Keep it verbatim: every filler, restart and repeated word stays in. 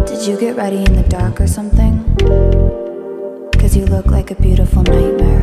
Did you get ready in the dark or something? 'Cause you look like a beautiful nightmare.